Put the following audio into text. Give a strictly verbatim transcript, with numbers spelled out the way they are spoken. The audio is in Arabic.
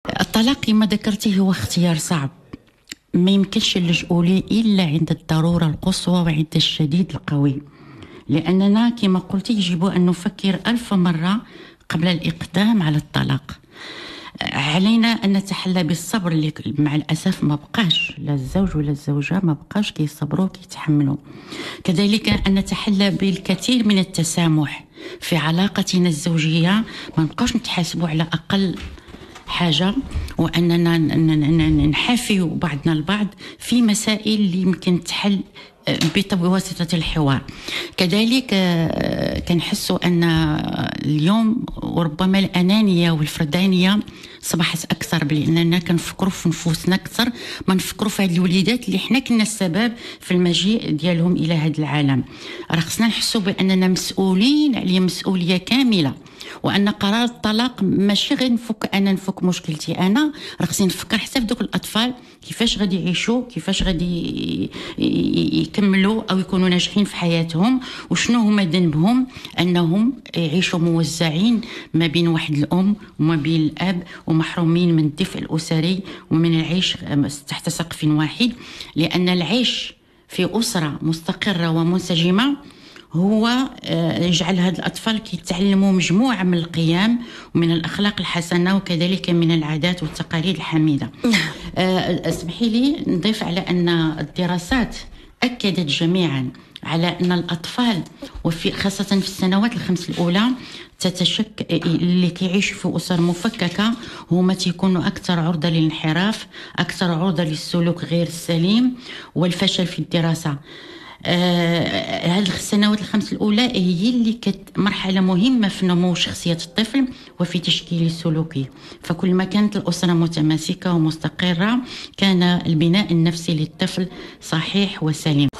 الطلاق كما ذكرتي هو اختيار صعب، ما يمكنش نلجؤوا ليه إلا عند الضرورة القصوى وعند الشديد القوي، لأننا كما قلت يجب أن نفكر ألف مرة قبل الإقدام على الطلاق. علينا أن نتحلى بالصبر اللي مع الأسف ما بقاش لا الزوج ولا الزوجة ما بقاش كيصبروا كيتحملوا. كذلك أن نتحلى بالكثير من التسامح في علاقتنا الزوجية، ما نبقاش نتحاسبوا على أقل حاجة، وأننا نحافي بعضنا البعض في مسائل اللي يمكن تحل بواسطة الحوار. كذلك كنحسوا أن اليوم وربما الأنانية والفردانية صبحت أكثر، لأننا كنفكروا في نفوسنا أكثر ما نفكروا في هذه الوليدات اللي حنا كنا السبب في المجيء ديالهم إلى هذا العالم. راه خصنا نحسوا بأننا مسؤولين عليهم مسؤولية كاملة، وأن قرار الطلاق ماشي غير نفك أنا نفك مشكلتي أنا، راه خصني نفكر حتى في دوك الأطفال كيفاش غادي يعيشوا، كيفاش غادي يكملوا أو يكونوا ناجحين في حياتهم، وشنو هما ذنبهم أنهم يعيشوا موزعين ما بين واحد الأم وما بين الأب ومحرومين من الدفء الأسري ومن العيش تحت سقف واحد. لأن العيش في أسرة مستقرة ومنسجمة هو يجعل هاد الأطفال كيتعلموا مجموعة من القيم ومن الأخلاق الحسنة وكذلك من العادات والتقاليد الحميدة. اسمحي لي نضيف على أن الدراسات أكدت جميعا على أن الأطفال وفي خاصة في السنوات الخمس الأولى تتشك اللي كيعيشوا في أسر مفككة هما تيكونوا أكثر عرضة للانحراف، أكثر عرضة للسلوك غير السليم والفشل في الدراسة. آه هذه السنوات الخمس الأولى هي اللي كانت مرحلة مهمة في نمو شخصية الطفل وفي تشكيل السلوكي، فكل ما كانت الأسرة متماسكة ومستقرة كان البناء النفسي للطفل صحيح وسليم.